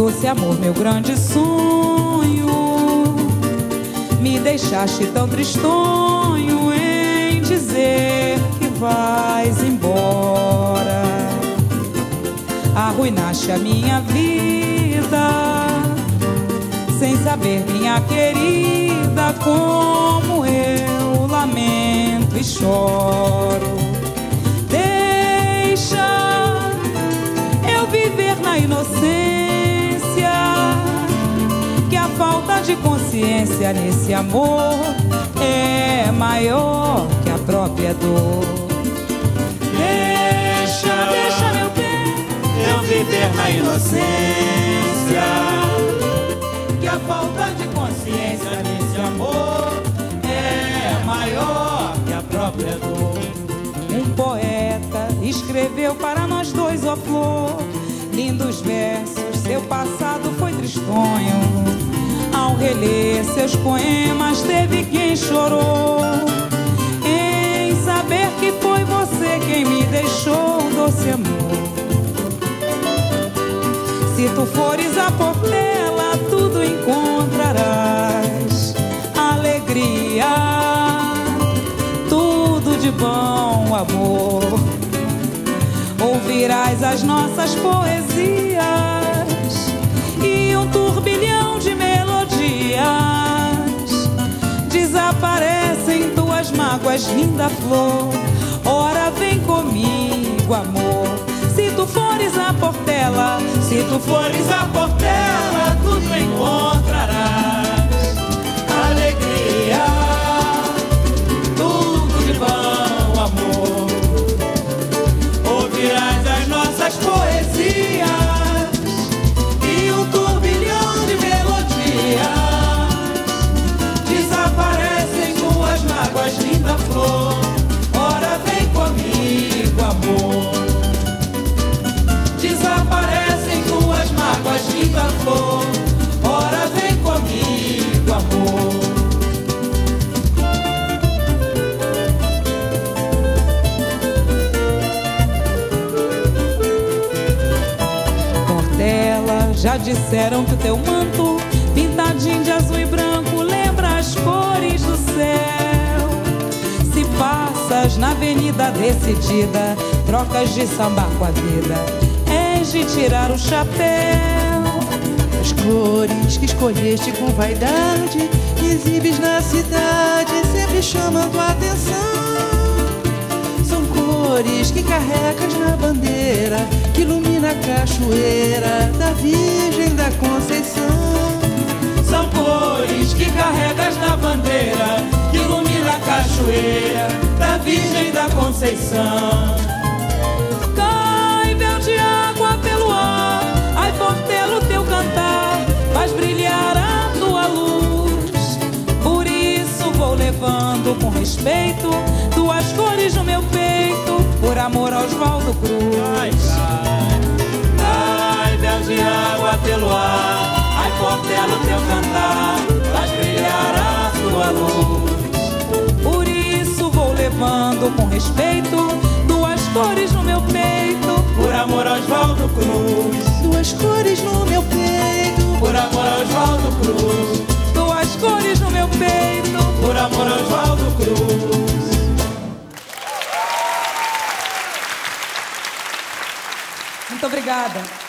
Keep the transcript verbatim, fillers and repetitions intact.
Doce amor, meu grande sonho, me deixaste tão tristonho em dizer que vais embora. Arruinaste a minha vida, sem saber, minha querida, como eu lamento e choro. Deixa eu viver na inocência, que a falta de consciência nesse amor é maior que a própria dor. Deixa, Deixa meu bem, eu viver na inocência, que a falta de consciência nesse amor é maior que a própria dor. Um poeta escreveu para nós dois, ó flor, lindos versos, seu passado foi tristonho. Ao reler seus poemas teve quem chorou, em saber que foi você quem me deixou, doce amor. Se tu fores a Portela, tudo encontrarás, alegria, tudo de bom, amor. Ouvirás as nossas poesias e um turbilhão de melodias. Desaparecem tuas mágoas, linda flor. Ora vem comigo, amor. Se tu fores a Portela, se tu fores a Portela, tudo encontrarás, alegria, tudo de bom, amor. Ouvirás as nossas poesias e um turbilhão de melodias. Desaparecem tuas mágoas, linda flor. Ora vem comigo, amor. Desaparecem tuas mágoas, linda flor. Ora vem comigo, amor. Portela, já disseram que o teu manto, pintadinho de azul e branco, lembra as cores do céu. Se passas na avenida decidida, trocas de sambar com a vida, és de tirar o chapéu. As cores que escolheste com vaidade, exibes na cidade, sempre chamam tua atenção. São cores que carregas na bandeira, que ilumina a cachoeira da Virgem da Conceição. São cores que carregas na bandeira, que ilumina a cachoeira da Virgem da Conceição. Cai véu de água pelo ar, ai Portela, o teu cantar faz brilhar a tua luz. Por isso vou levando com respeito tuas cores no meu peito, por amor a Oswaldo Cruz. ai, cai, cai, véu de água pelo ar, Ai Portela, o teu cantar faz brilhar a tua luz. Por isso vou levando com respeito tuas cores no meu peito, por amor a Oswaldo Cruz, Duas cores no meu peito, por amor a Oswaldo Cruz, tuas cores no meu peito, por amor a Oswaldo Cruz. Muito obrigada.